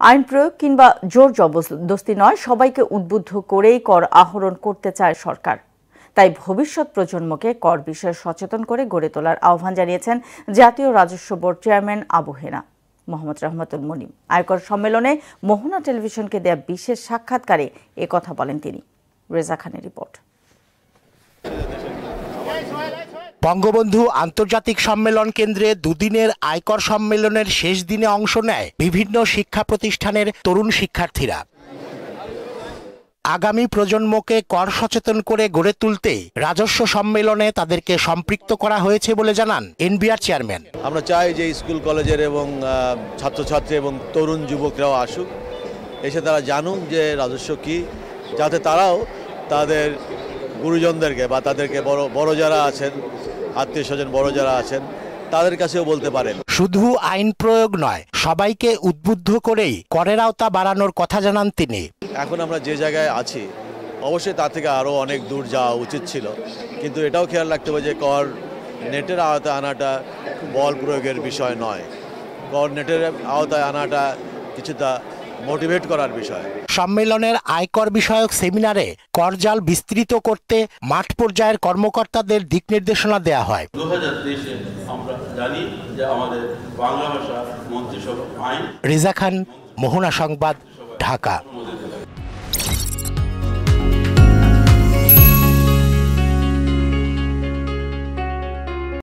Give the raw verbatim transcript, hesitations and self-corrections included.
আইন প্রয়োগ কিংবা জোর জবরদস্তি নয়, সবাইকে উদ্বুদ্ধ করেই কর আহরণ করতে চায় সরকার। তাই ভবিষ্যৎ প্রজন্মকে কর বিষয়ে সচেতন করে গড়ে তোলার আহ্বান জানিয়েছেন জাতীয় রাজস্ব বোর্ড চেয়ারম্যান আবু হেনা মোহাম্মদ রহমতুল মনিম। আয়কর সম্মেলনে মোহনা টেলিভিশনকে দেয়া বিশেষ সাক্ষাৎকারে এ কথা বলেন তিনি। রেজা খানের রিপোর্ট। বঙ্গবন্ধু আন্তর্জাতিক সম্মেলন কেন্দ্রে দুদিনের আয়কর সম্মেলনের শেষ দিনে অংশ নেয় বিভিন্ন শিক্ষা প্রতিষ্ঠানের তরুণ শিক্ষার্থীরা। আগামী প্রজন্মকে কর সচেতন করে গড়ে তুলতে রাজস্ব সম্মেলনে তাদেরকে সম্পৃক্ত করা হয়েছে বলে জানান এনবিআর চেয়ারম্যান। আমরা চাই যে স্কুল কলেজের এবং ছাত্রছাত্রী এবং তরুণ যুবকরাও আসুক, এসে তারা জানুক যে রাজস্ব কি, যাতে তারাও তাদের গুরুজনদেরকে বা তাদেরকে বড় বড় যারা আছেন, আত্মীয় স্বজন বড় যারা আছেন, তাদের কাছেও বলতে পারেন। শুধু আইন প্রয়োগ নয়, সবাইকে উদ্বুদ্ধ করেই করের আওতা বাড়ানোর কথা জানান তিনি। এখন আমরা যে জায়গায় আছি, অবশ্যই তার থেকে আরও অনেক দূর যাওয়া উচিত ছিল, কিন্তু এটাও খেয়াল রাখতে হবে যে কর নেটের আওতায় আনাটা বল প্রয়োগের বিষয় নয়, কর নেটের আওতায় আনাটা কিছুটা মোটিভেট করার বিষয়। সম্মেলনের আয়কর বিষয়ক সেমিনারে করজাল বিস্তৃত করতে মাঠ পর্যায়ের কর্মকর্তাদের দিক নির্দেশনা দেওয়া হয়। দু হাজার তেইশে আমরা জানি যে আমাদের বাংলা ভাষা মন্ত্রিসভা আইন। রেজা খান, মোহনা সংবাদ, ঢাকা।